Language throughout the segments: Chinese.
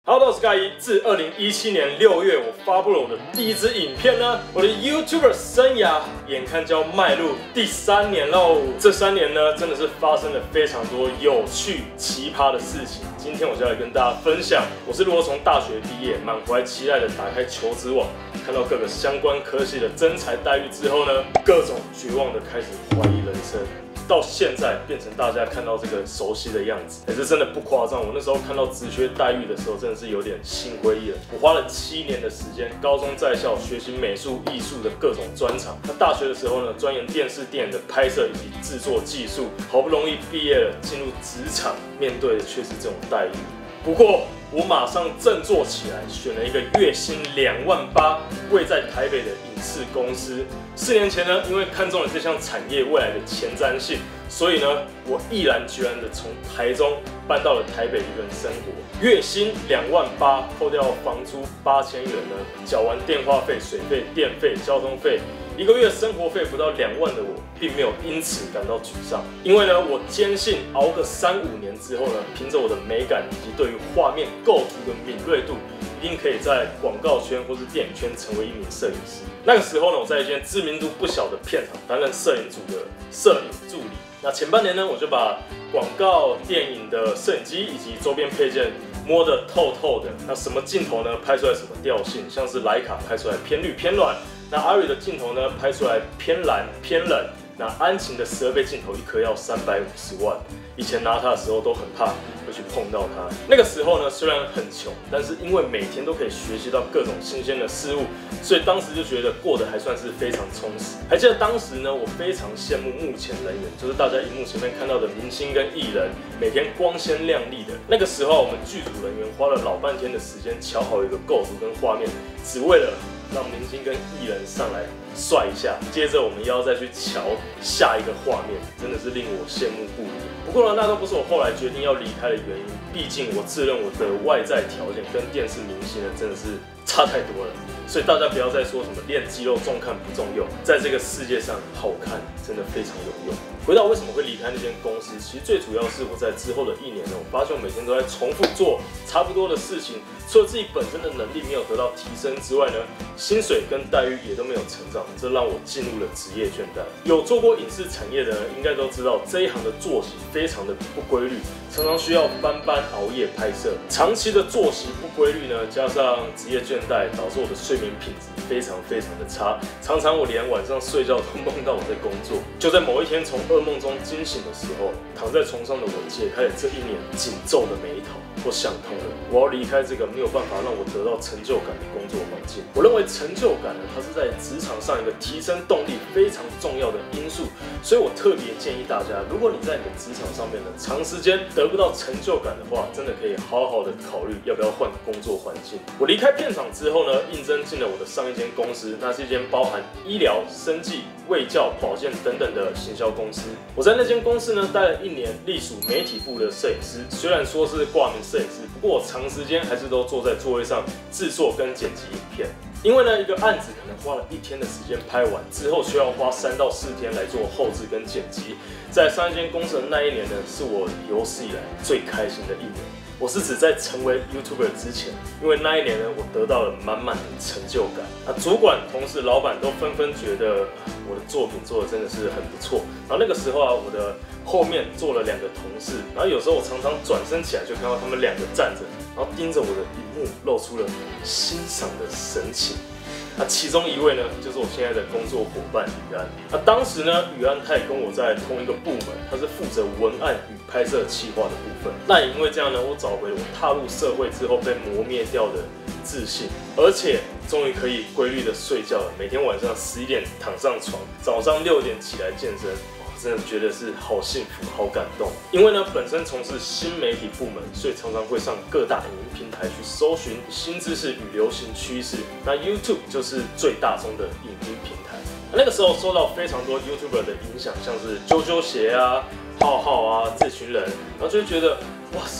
Hello， 我是盖伊。自2017年6月，我发布了我的第一支影片呢，我的 YouTuber 生涯眼看就要迈入第3年喽。这3年呢，真的是发生了非常多有趣、奇葩的事情。今天我就来跟大家分享，我是如何从大学毕业，满怀期待的打开求职网，看到各个相关科系的征才待遇之后呢，各种绝望的开始怀疑人生。到现在变成大家看到这个熟悉的样子，也是真的不夸张。我那时候看到职缺待遇的时候，真的是有点心灰意冷。我花了7年的时间，高中在校学习美术、艺术的各种专长。那大学的时候呢，钻研电视、电影的拍摄以及制作技术。好不容易毕业了，进入职场，面对的却是这种待遇。不过我马上振作起来，选了一个月薪28000，位在台北的影视公司。4年前呢，因为看中了这项产业未来的前瞻性，所以呢，我毅然决然的从台中搬到了台北一个人生活。月薪28000，扣掉房租8000元呢，缴完电话费、水费、电费、交通费。1个月生活费不到2万的我，并没有因此感到沮丧，因为呢，我坚信熬个3-5年之后呢，凭着我的美感以及对于画面构图的敏锐度，一定可以在广告圈或是电影圈成为一名摄影师。那个时候呢，我在一间知名度不小的片场担任摄影组的摄影助理。那前半年呢，我就把广告、电影的摄影机以及周边配件摸得透透的。那什么镜头呢，拍出来什么调性，像是徕卡拍出来偏绿偏暖。那ARRI 的镜头呢，拍出来偏蓝偏冷。那安晴的12倍镜头一颗要350万，以前拿它的时候都很怕会去碰到它。那个时候呢，虽然很穷，但是因为每天都可以学习到各种新鲜的事物，所以当时就觉得过得还算是非常充实。还记得当时呢，我非常羡慕幕前人员，就是大家荧幕前面看到的明星跟艺人，每天光鲜亮丽的。那个时候，我们剧组人员花了老半天的时间瞧好一个构图跟画面，只为了让明星跟艺人上来帅一下，接着我们要再去瞧下一个画面，真的是令我羡慕不已。不过呢，那都不是我后来决定要离开的原因，毕竟我自认我的外在条件跟电视明星呢真的是差太多了。所以大家不要再说什么练肌肉重看不重用，在这个世界上，好看真的非常有用。回到为什么会离开那间公司，其实最主要是我在之后的1年呢，我发现我每天都在重复做差不多的事情，除了自己本身的能力没有得到提升之外呢，薪水跟待遇也都没有成长，这让我进入了职业倦怠。有做过影视产业的人应该都知道，这一行的作息非常的不规律，常常需要班熬夜拍摄。长期的作息不规律呢，加上职业倦怠，导致我的睡眠品质非常的差，常常我连晚上睡觉都梦到我在工作。就在某一天从噩梦中惊醒的时候，躺在床上的我解开了这1年紧皱的眉头，我想通了，我要离开这个没有办法让我得到成就感的工作环境。我认为成就感呢，它是在职场上一个提升动力非常重要的因素，所以我特别建议大家，如果你在你的职场上面呢长时间得不到成就感的话，真的可以好好的考虑要不要换工作环境。我离开片场之后呢，应征进了我的上一间公司，那是一间包含医疗、生技、卫教、保健等等的行销公司。我在那间公司呢待了1年，隶属媒体部的摄影师。虽然说是挂名摄影师，不过我长时间还是都坐在座位上制作跟剪辑影片。因为呢，一个案子可能花了1天的时间拍完，之后需要花3到4天来做后制跟剪辑。在上一间公司的那1年呢，是我有史以来最开心的1年。我是指在成为 YouTuber 之前，因为那1年呢，我得到了满满的成就感。主管、同事、老板都纷纷觉得我的作品做的真的是很不错。然后那个时候啊，我的后面坐了2个同事，然后有时候我常常转身起来就看到他们2个站着，然后盯着我的荧幕，露出了欣赏的神情。其中一位呢，就是我现在的工作伙伴宇安。当时呢，宇安他也跟我在同一个部门，他是负责文案与拍摄企划的部分。那也因为这样呢，我找回了我踏入社会之后被磨灭掉的自信，而且终于可以规律的睡觉了。每天晚上11点躺上床，早上6点起来健身。真的觉得是好幸福、好感动。因为呢，本身从事新媒体部门，所以常常会上各大影音平台去搜寻新知识与流行趋势。那 YouTube 就是最大宗的影音平台。那个时候受到非常多 YouTuber 的影响，像是啾啾鞋啊、浩浩啊这群人，然后就会觉得哇塞，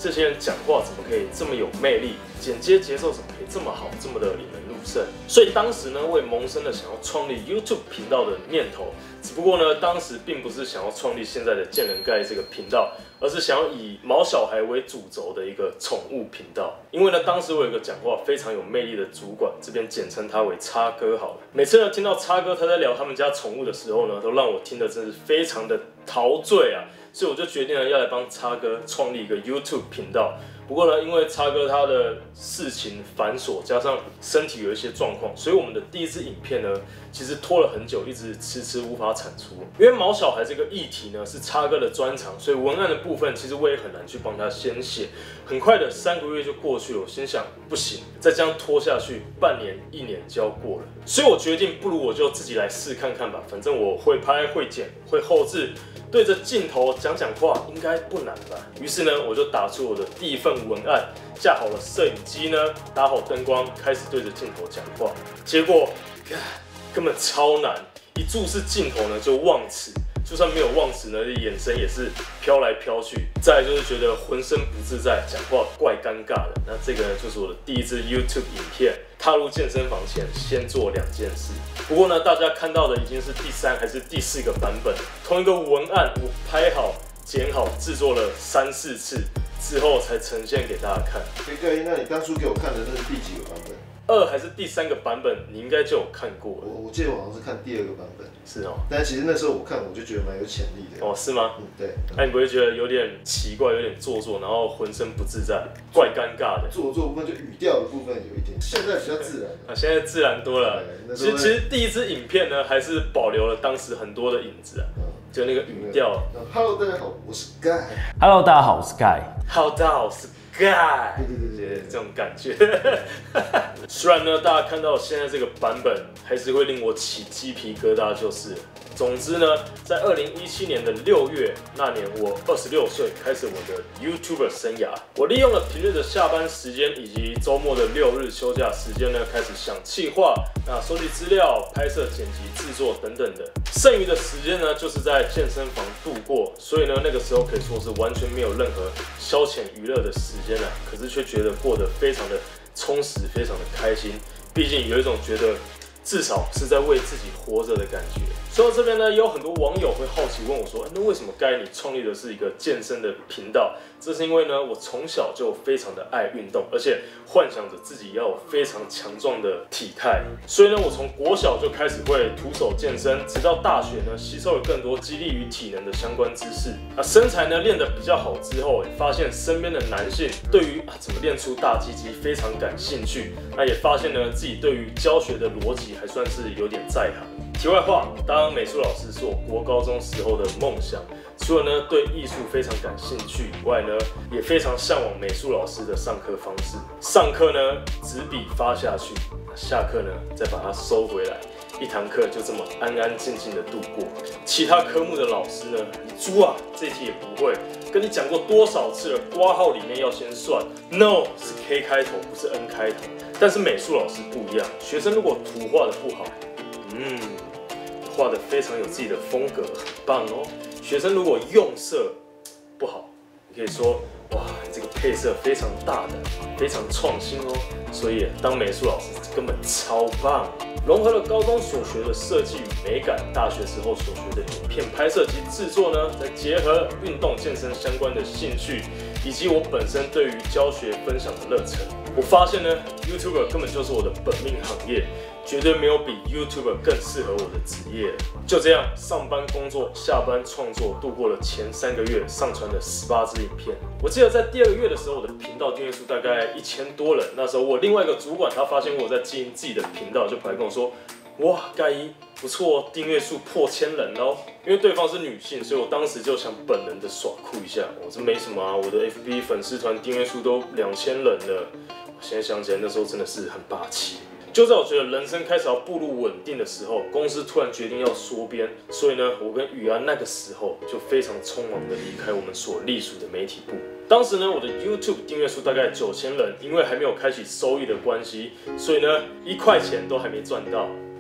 这些人讲话怎么可以这么有魅力，剪接节奏怎么可以这么好，这么的引人入胜。所以当时呢，我也萌生了想要创立 YouTube 频道的念头。只不过呢，当时并不是想要创立现在的健人盖这个频道，而是想要以毛小孩为主轴的一个宠物频道。因为呢，当时我有一个讲话非常有魅力的主管，这边简称他为叉哥好了。每次呢听到叉哥他在聊他们家宠物的时候呢，都让我听得真是非常的陶醉啊。所以我就决定了要来帮叉哥创立一个 YouTube 频道。不过呢，因为叉哥他的事情繁琐，加上身体有一些状况，所以我们的第一支影片呢，其实拖了很久，一直迟迟无法产出。因为毛小孩这个议题呢是叉哥的专长，所以文案的部分其实我也很难去帮他先写。很快的3个月就过去了，我心想不行，再这样拖下去，半年、1年就要过了。所以我决定，不如我就自己来试看看吧，反正我会拍、会剪、会后制。对着镜头讲话应该不难吧？于是呢，我就打出我的第一份文案，架好了摄影机呢，打好灯光，开始对着镜头讲话。结果，根本超难，一注视镜头呢就忘词，就算没有忘词呢，眼神也是飘来飘去。再来就是觉得浑身不自在，讲话怪尴尬的。那这个呢，就是我的第一支 YouTube 影片。踏入健身房前，先做2件事。不过呢，大家看到的已经是第3还是第4个版本。同一个文案，我拍好、剪好、制作了3、4次之后，才呈现给大家看。 那你当初给我看的那是第几个版本 ？2还是第3个版本，你应该就有看过了。 我记得我好像是看第2个版本。 是哦。 但其实那时候我看，我就觉得蛮有潜力的。 哦，是吗？ 对。 那你不会觉得有点奇怪、有点做作，然后浑身不自在、怪尴尬的？ 做作部分就语调的部分有一点，现在比较自然。 现在自然多了。其实第一支影片呢，还是保留了当时很多的影子啊。就那个语调。 Hello， 大家好，我是 Guy。Hello， 大家好，我是 Guy。Hello， 大家好，我是 Guy。对，这种感觉。虽然呢，大家看到现在这个版本，还是会令我起鸡皮疙瘩，就是了。总之呢，在2017年的6月那年，我26岁，开始我的 YouTuber 生涯。我利用了平日的下班时间以及周末的6日休假时间呢，开始想企划、收集资料、拍摄、剪辑、制作等等的。剩余的时间呢，就是在健身房度过。所以呢，那个时候可以说是完全没有任何消遣娱乐的时间了。可是却觉得过得非常的充实，非常的开心。毕竟有一种觉得至少是在为自己活着的感觉。说到这边呢，也有很多网友会好奇问我说：“那为什么该你创立的是一个健身的频道？”这是因为呢，我从小就非常的爱运动，而且幻想着自己要有非常强壮的体态。所以呢，我从国小就开始会徒手健身，直到大学呢，吸收了更多激励与体能的相关知识。身材呢练得比较好之后，发现身边的男性对于怎么练出大鸡鸡非常感兴趣。那也发现呢，自己对于教学的逻辑还算是有点在行。题外话，当美术老师是我国高中时候的梦想。除了呢对艺术非常感兴趣以外呢，也非常向往美术老师的上课方式。上课呢纸笔发下去，下课呢再把它收回来，一堂课就这么安安静静的度过。其他科目的老师呢，你猪啊，这题也不会，跟你讲过多少次了，括号里面要先算 ，no 是 K 开头，不是 N 开头。但是美术老师不一样，学生如果图画的不好，画的非常有自己的风格，很棒哦。学生如果用色不好，你可以说哇，这个配色非常大胆，非常创新哦。所以当美术老师根本超棒，融合了高中所学的设计与美感，大学时候所学的影片拍摄及制作呢，再结合运动健身相关的兴趣，以及我本身对于教学分享的热忱，我发现呢 ，YouTuber 根本就是我的本命行业。绝对没有比 YouTuber 更适合我的职业了。就这样，上班工作，下班创作，度过了前3个月，上传了18支影片。我记得在第2个月的时候，我的频道订阅数大概1000多人。那时候我另外一个主管他发现我在经营自己的频道，就跑来跟我说：“哇，盖伊不错，订阅数破1000人喽。”因为对方是女性，所以我当时就想本人的耍酷一下。我这没什么啊，我的 FB 粉丝团订阅数都2000人了。现在想起来，那时候真的是很霸气。就在我觉得人生开始要步入稳定的时候，公司突然决定要缩编，所以呢，我跟宇安那个时候就非常匆忙的离开我们所隶属的媒体部。当时呢，我的 YouTube 订阅数大概9000人，因为还没有开启收益的关系，所以呢，1块钱都还没赚到。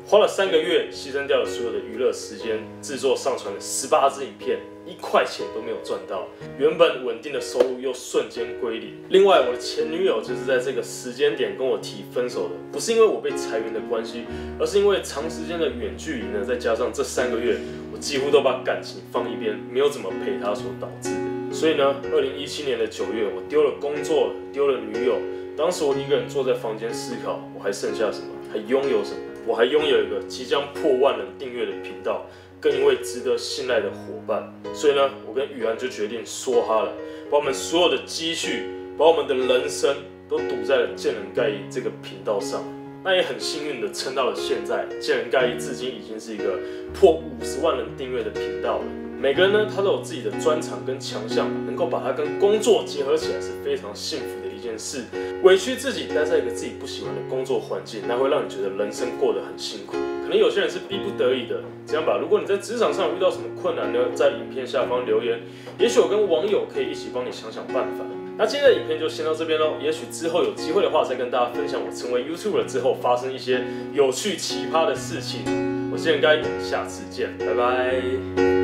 花了3个月，牺牲掉了所有的娱乐时间，制作上传了18支影片，1块钱都没有赚到，原本稳定的收入又瞬间归零。另外，我的前女友就是在这个时间点跟我提分手的，不是因为我被裁员的关系，而是因为长时间的远距离呢，再加上这3个月，我几乎都把感情放一边，没有怎么陪她所导致的。所以呢，2017年的9月，我丢了工作，丢了女友。当时我一个人坐在房间思考，我还剩下什么？还拥有什么？我还拥有一个即将破万人订阅的频道，跟一位值得信赖的伙伴。所以呢，我跟宇安就决定说哈了，把我们所有的积蓄，把我们的人生都赌在了见人盖伊这个频道上。那也很幸运的撑到了现在，见人盖伊至今已经是一个破50万人订阅的频道了。每个人呢，他都有自己的专长跟强项，能够把它跟工作结合起来是非常幸福的一件事。委屈自己待在一个自己不喜欢的工作环境，那会让你觉得人生过得很辛苦。可能有些人是逼不得已的。这样吧，如果你在职场上有遇到什么困难呢，在影片下方留言，也许我跟网友可以一起帮你想想办法。那今天的影片就先到这边喽，也许之后有机会的话，再跟大家分享我成为 YouTuber 之后发生一些有趣奇葩的事情。我是见人盖伊，下次见，拜拜。